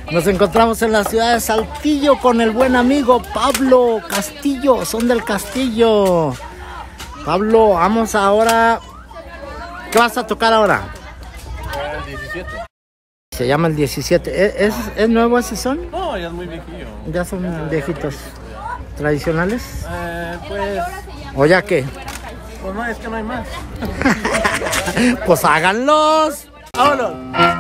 Nos encontramos en la ciudad de Saltillo con el buen amigo Pablo Castillo, Son del Castillo. Pablo, vamos ahora. ¿Qué vas a tocar ahora? El 17. Se llama el 17. ¿Es nuevo ese son? No, ya es muy viejillo. Ya son viejitos. ¿Tradicionales? Pues... ¿O ya qué? Pues no, es que no hay más. Pues háganlos. ¡Vámonos!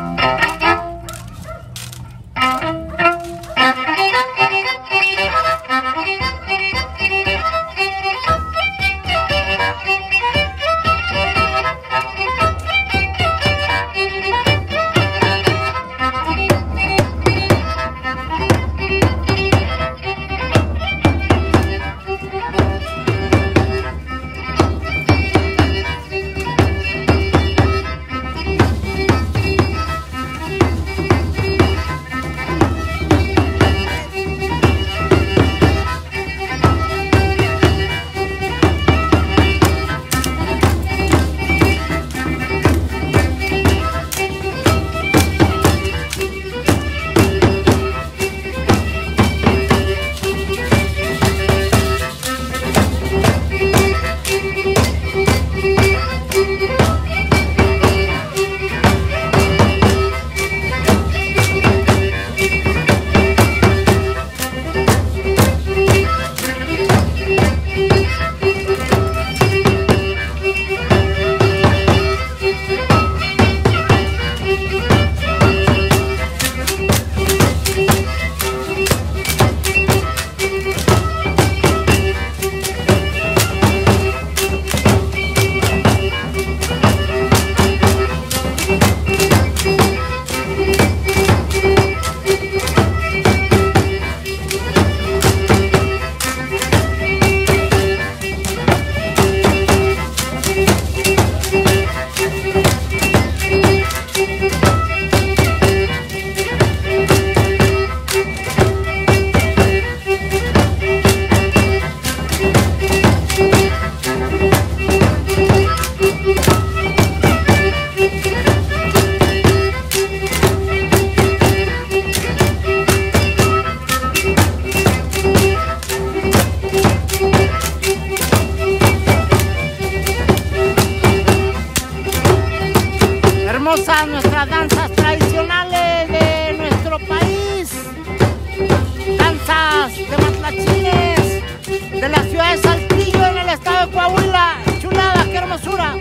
Hermosas nuestras danzas tradicionales de nuestro país, danzas de matlachines de la ciudad de Saltillo en el estado de Coahuila. Chulada, qué hermosura.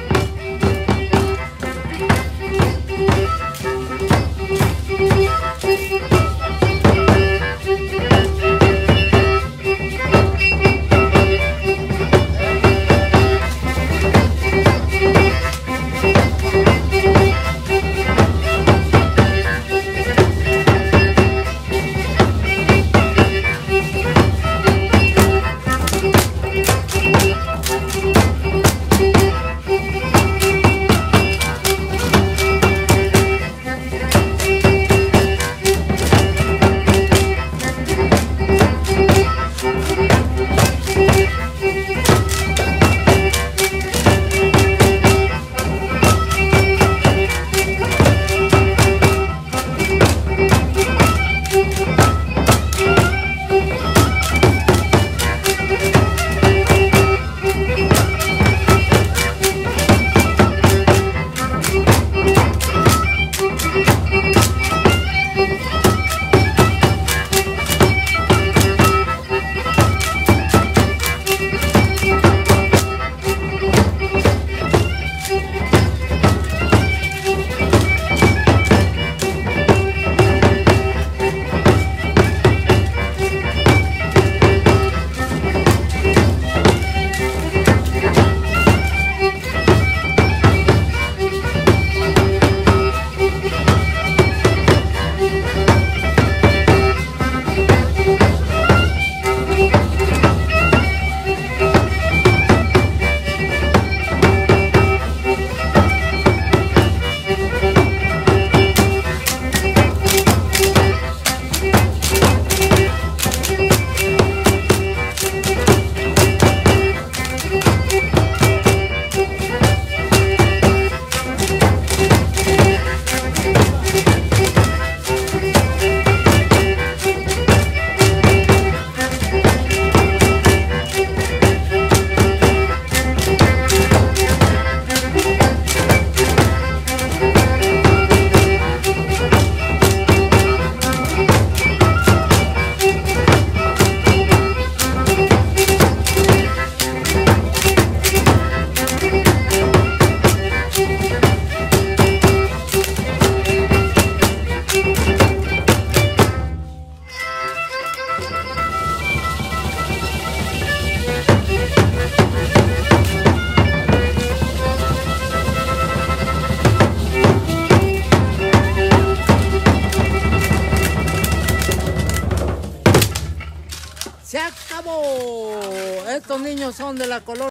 ¡Vamos! Estos niños son de la colonia